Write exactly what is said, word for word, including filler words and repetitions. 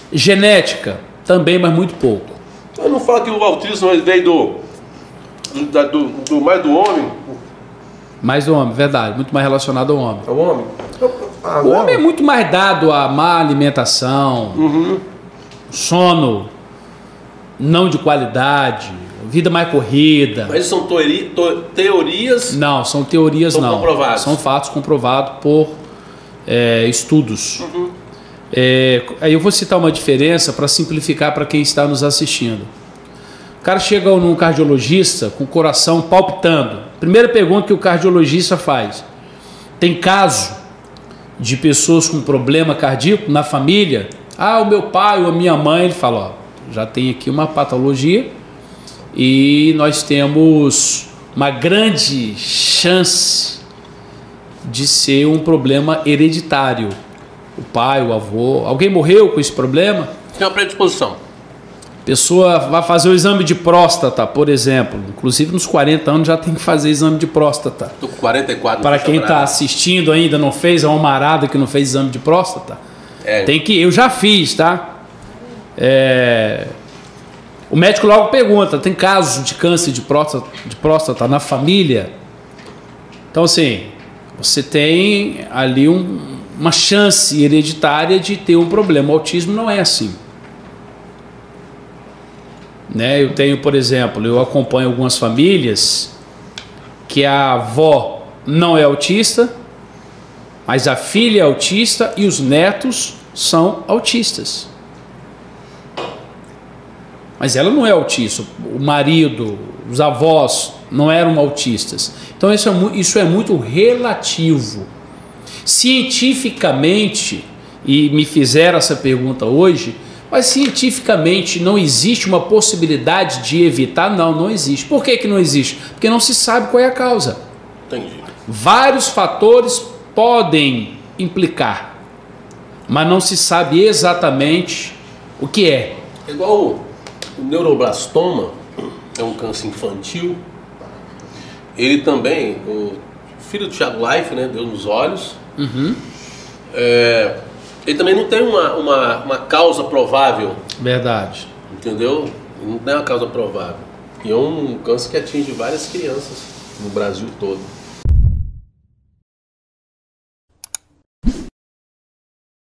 Genética, também, mas muito pouco. Eu não falo que o autismo veio do, do, do, do mais do homem. Mais do homem, verdade. Muito mais relacionado ao homem. Ao homem? Ah, o homem é muito mais dado a má alimentação, uhum. sono não de qualidade, vida mais corrida. Mas são teori, to, teorias? Não, são teorias são não. Comprovados. São fatos comprovados por é, estudos. Uhum. É, aí eu vou citar uma diferença para simplificar para quem está nos assistindo. O cara chega num cardiologista com o coração palpitando. Primeira pergunta que o cardiologista faz: tem caso de pessoas com problema cardíaco na família? Ah, o meu pai ou a minha mãe. Ele fala, ó, já tem aqui uma patologia e nós temos uma grande chance de ser um problema hereditário. O pai, o avô, alguém morreu com esse problema? Tem uma predisposição. Pessoa vai fazer o exame de próstata, por exemplo. Inclusive nos quarenta anos já tem que fazer exame de próstata. Tô com quarenta e quatro. Para quem está assistindo ainda não fez, é uma marada que não fez exame de próstata. É. Tem que, eu já fiz, tá? É, o médico logo pergunta: tem casos de câncer de próstata, de próstata na família? Então assim, você tem ali um, uma chance hereditária de ter um problema. O autismo não é assim. Né? Eu tenho, por exemplo, eu acompanho algumas famílias que a avó não é autista, mas a filha é autista e os netos são autistas. Mas ela não é autista, o marido, os avós não eram autistas. Então isso é, isso é muito relativo. Cientificamente, e me fizeram essa pergunta hoje, mas cientificamente não existe uma possibilidade de evitar? Não, não existe. Por que que não existe? Porque não se sabe qual é a causa. Entendi. Vários fatores podem implicar, mas não se sabe exatamente o que é. É igual o, o neuroblastoma, é um câncer infantil. Ele também, o filho do Thiago Life, né, deu nos olhos. Uhum. É, ele também não tem uma, uma, uma causa provável. Verdade. Entendeu? Não tem uma causa provável. E é um câncer que atinge várias crianças no Brasil todo.